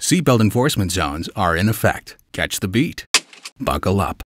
Seatbelt enforcement zones are in effect. Catch the beat. Buckle up.